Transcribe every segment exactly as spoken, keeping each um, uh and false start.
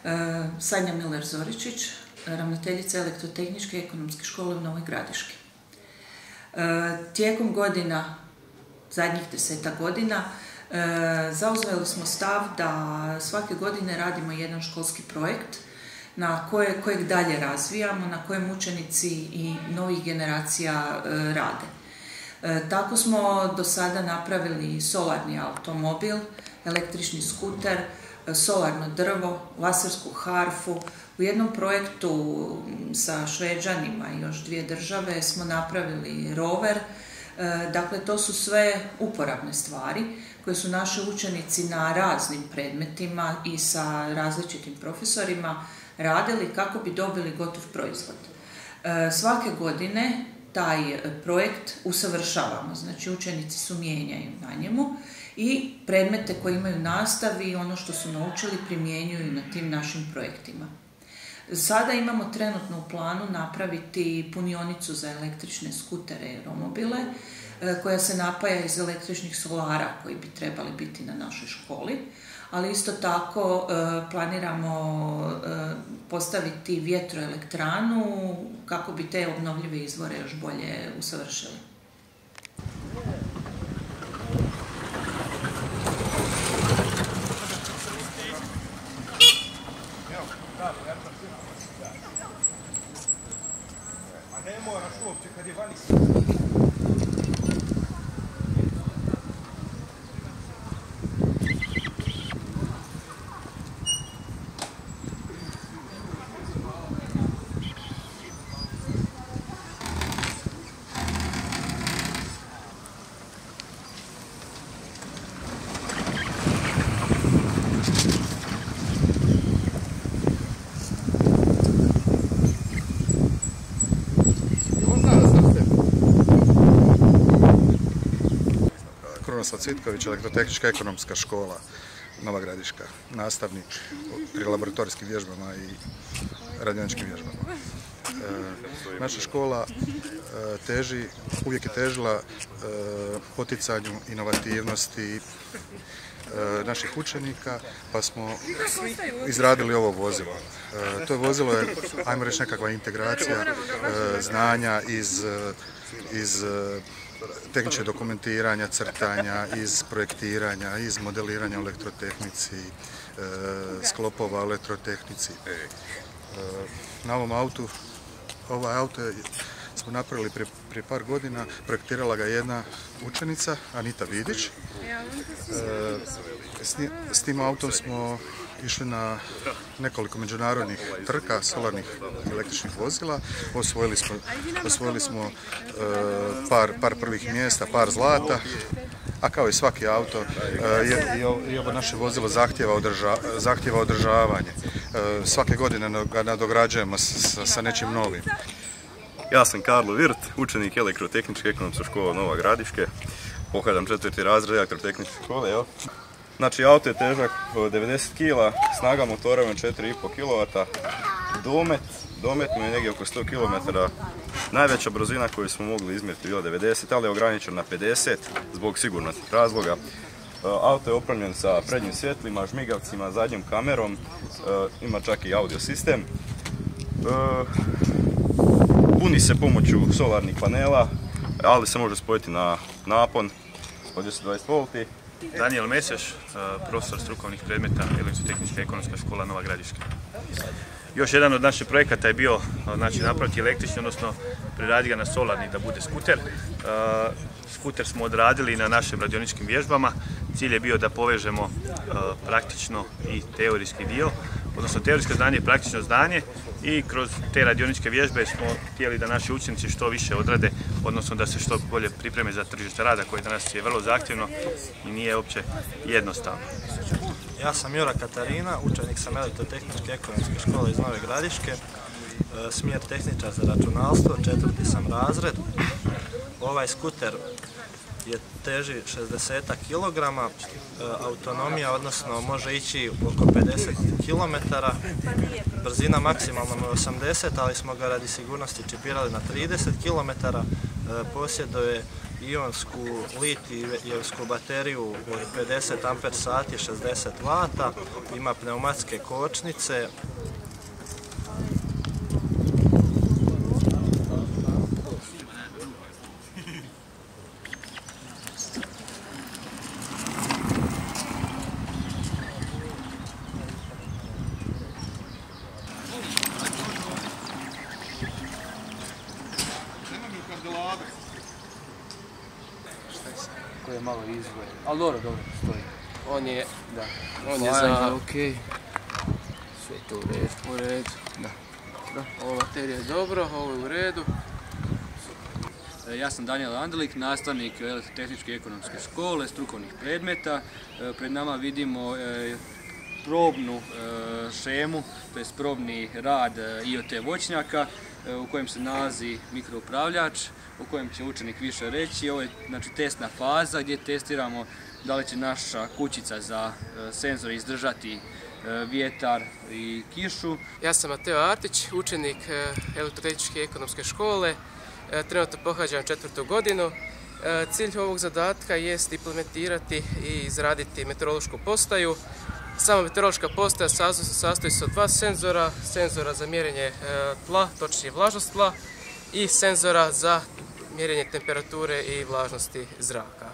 Sanja Miler-Zoričić, ravnateljica Elektrotehničke i ekonomske škole u Novoj Gradiški. Tijekom godina, zadnjih deseta godina, zauzeli smo stav da svake godine radimo jedan školski projekt na koje, kojeg dalje razvijamo, na kojem učenici i novih generacija rade. Tako smo do sada napravili solarni automobil, električni skuter, solarno drvo, lasersku harfu. U jednom projektu sa Šveđanima i još dvije države smo napravili rover. Dakle, to su sve uporabne stvari koje su naši učenici na raznim predmetima i sa različitim profesorima radili kako bi dobili gotov proizvod. Svake godine taj projekt usavršavamo, znači učenici su mijenjaju na njemu i predmete koje imaju nastavi i ono što su naučili primjenjuju na tim našim projektima. Sada imamo trenutno u planu napraviti punionicu za električne skutere i romobile koja se napaja iz električnih solara koji bi trebali biti na našoj školi, ali isto tako planiramo postaviti vjetroelektranu kako bi te obnovljive izvore još bolje usavršili. A ne moraš uopće kad je vani. Krunoslav Cvitković, Elektrotehnička ekonomska škola Nova Gradiška, nastavnik pri laboratorijskim vježbama i radioničkim vježbama. E, naša škola e, teži, uvijek je težila e, poticanju inovativnosti e, naših učenika, pa smo izradili ovo vozilo. E, to vozilo je, ajmo reći, nekakva integracija e, znanja iz, iz tehničke dokumentiranja, crtanja, iz projektiranja, iz modeliranja u elektrotehnici, e, sklopova u elektrotehnici. E, na ovom autu, ovaj auto je, smo napravili prije, prije par godina, projektirala ga jedna učenica, Anita Vidić. E, s, s tim autom smo išli na nekoliko međunarodnih trka solarnih električnih vozila. Osvojili smo, osvojili smo e, par, par prvih mjesta, par zlata, a kao i svaki auto, e, je, i, ovo, i ovo naše vozilo zahtjeva, održa, zahtjeva održavanje. E, svake godine ga nadograđujemo sa, sa nečim novim. Ja sam Karlo Virt, učenik Elektrotehničke ekonomske škole Nova Gradiške. Pohađam četvrti razred Elektrotehničke škole, jel? Znači, auto je težak devedeset kila, snaga motora je četiri i pol kilovata, domet, domet mu je negdje oko sto kilometara. Najveća brzina koju smo mogli izmjeriti bila devedeset, ali je ograničen na pedeset zbog sigurnosnih razloga. Auto je opremljen sa prednjim svjetlima, žmigavcima, zadnjom kamerom, ima čak i audio sistem. Puni se pomoću solarnih panela, ali se može spojiti na napon od dvjesto dvadeset volti. Daniel Meseš, profesor strukovnih predmeta Elektrotehnička ekonomska škola Nova Gradiška. Još jedan od naših projekata je bio znači, napraviti električni, odnosno preraditi ga na solarni da bude skuter. Skuter smo odradili na našim radioničkim vježbama. Cilj je bio da povežemo praktično i teorijski dio, odnosno teorijsko znanje i praktično znanje, i kroz te radioničke vježbe smo htjeli da naši učenici što više odrade, odnosno da se što bolje pripreme za tržište rada koje danas je vrlo zahtjevno i nije uopće jednostavno. Ja sam Jura Katarina, učenik sam Elektrotehničke ekonomske škole iz Nove Gradiške, smjer tehničar za računalstvo, četvrti sam razred. Ovaj skuter je teži šezdeset kilograma, autonomija, odnosno može ići oko pedeset kilometara, brzina maksimalno je osamdeset, ali smo ga radi sigurnosti čipirali na trideset kilometara, posjeduje ionsku litij-ijonsku bateriju od pedeset amper sati, šezdeset vata, ima pneumatske kočnice. Koji je malo izvoj, ali dobro, dobro stoji. On je, da, on je za... okej. Sve to u redu. U redu, da. Da, ova baterija je dobro, ovo je u redu. Ja sam Danijel Andelik, nastavnik Elektrotehničke ekonomske škole, strukovnih predmeta. Pred nama vidimo probnu šemu, to je probni rad I O T voćnjaka u kojem se nalazi mikroupravljač, o kojem će učenik više reći. Ovo je znači testna faza gdje testiramo da li će naša kućica za senzore izdržati vjetar i kišu. Ja sam Mateo Artić, učenik Elektrotehničke ekonomske škole, trenutno pohađam četvrtu godinu. Cilj ovog zadatka jest implementirati i izraditi meteorološku postaju. Sama meteorološka postaja sastoji se od dva senzora, senzora za mjerenje tla, točnije vlažnost tla, i senzora za mjerenje temperature i vlažnosti zraka.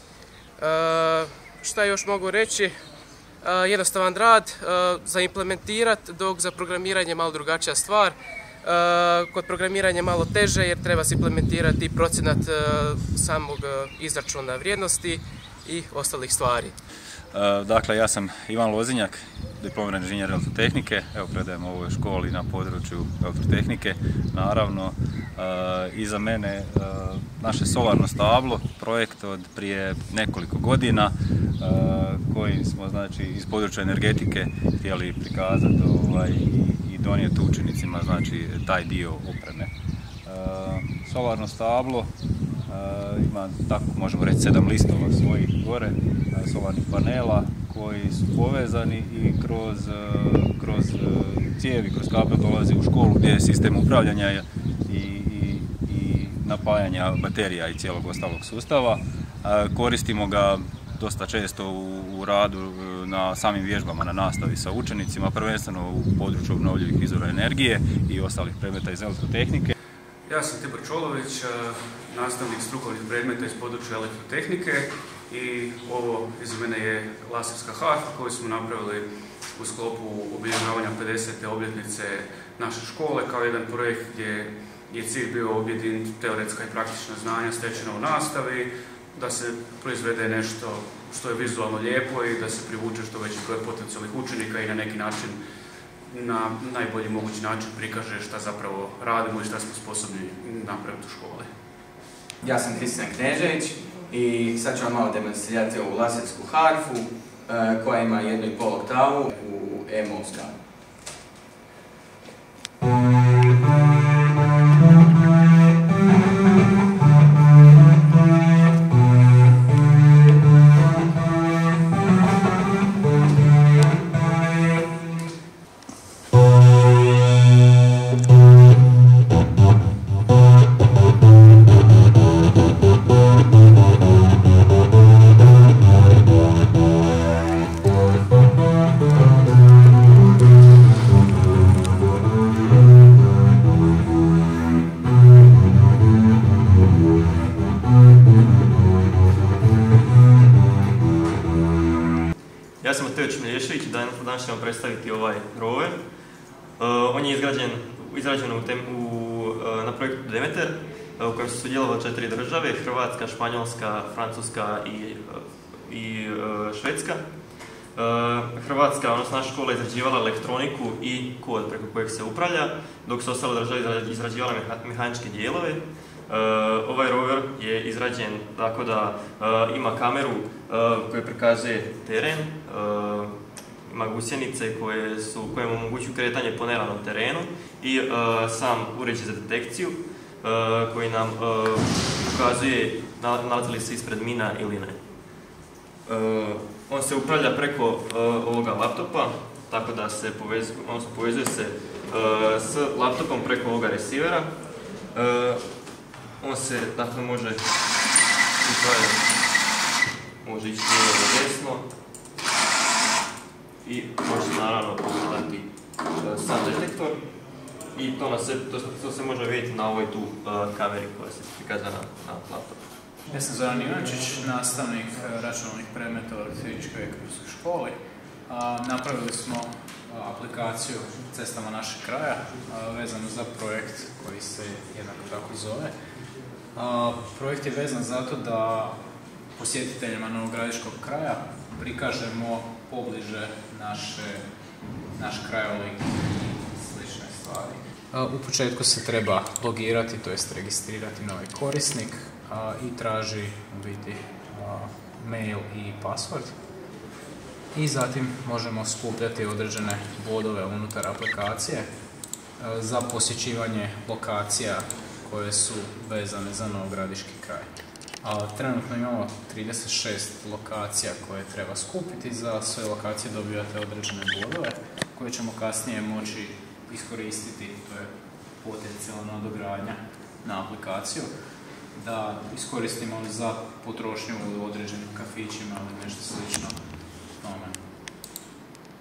E, šta još mogu reći? E, jednostavan rad e, za implementirati, dok za programiranje malo drugačija stvar. E, kod programiranja malo teže jer treba se implementirati procenat e, samog izračuna vrijednosti i ostalih stvari. Dakle, ja sam Ivan Lozinjak, diplomirani inženjer elektrotehnike. Evo, predajem u ovoj školi na području elektrotehnike. Naravno, iza mene naše solarno stablo, projekt od prije nekoliko godina koji smo znači iz područja energetike htjeli prikazati ovaj, i donijeti učenicima znači taj dio opreme. Solarno stablo ima, tako možemo reći, sedam listova svojih gore solarnih panela koji su povezani i kroz, kroz cijevi, kroz kabel dolazi u školu gdje je sistem upravljanja i, i, i napajanja baterija i cijelog ostalog sustava. Koristimo ga dosta često u, u radu na samim vježbama, na nastavi sa učenicima, prvenstveno u području obnovljivih izvora energije i ostalih predmeta iz elektrotehnike. Ja sam Tibor Čolović, nastavnik strukovnih predmeta iz područja elektrotehnike i ovo iza mene je laserska harfa koju smo napravili u sklopu obilježavanja pedesete obljetnice naše škole kao jedan projekt gdje je cilj bio objediniti teoretska i praktična znanja stečena u nastavi, da se proizvede nešto što je vizualno lijepo i da se privuče što veći broj potencijalnih učenika i na neki način na najbolji mogući način prikaže šta zapravo radimo i šta smo sposobni napraviti u školi. Ja sam Kristijan Knežević i sad ću vam malo demonstrirati ovu lasersku harfu koja ima jednu i pol oktavu u E-mol skalu. Ja sam Mateo Čmilješević i danas ću vam predstaviti ovaj rover. Uh, on je izgrađen, izrađen u tem, u, uh, na projektu Demeter uh, u kojem su sudjelovale četiri države, Hrvatska, Španjolska, Francuska i, uh, i uh, Švedska. Uh, Hrvatska, odnosno naša škola, izrađivala elektroniku i kod preko kojeg se upravlja, dok su ostale države izrađivale mehaničke dijelove. Uh, ovaj rover je izrađen tako da uh, ima kameru uh, koja prikazuje teren, uh, ima gusjenice koje su, koje omogućuju kretanje po neravnom terenu i uh, sam uređaj za detekciju uh, koji nam uh, pokazuje nalazi li se ispred mina ili ne. Uh, on se upravlja preko uh, ovoga laptopa, tako da se povezuje, on se povezuje se uh, s laptopom preko ovoga receivera. Uh, On se, dakle, može I to je, može ići lijevo do desno. I može naravno pogledati sam detektor. I to, na se, to, to se može vidjeti na ovoj tu uh, kameri koja se prikazana na, na laptopu. Ja sam Zoran Ivančić, nastavnik računalnih predmeta u Elektrotehničkoj ekonomskoj školi. A, napravili smo a, aplikaciju Cestama našeg kraja a, vezano za projekt koji se jednako tako zove. A, projekt je vezan zato da posjetiteljima novogradiškog kraja prikažemo pobliže naše, naš krajolik i slične stvari. A, u početku se treba logirati, to jest registrirati novi korisnik a, i traži u biti a, mail i password. I zatim možemo skupljati određene bodove unutar aplikacije a, za posjećivanje lokacija koje su vezane za novogradiški kraj. A, trenutno imamo trideset šest lokacija koje treba skupiti, za sve lokacije dobivate određene bodove koje ćemo kasnije moći iskoristiti, to je potencijalna nadogradnja na aplikaciju, da iskoristimo za potrošnju u određenim kafićima ili nešto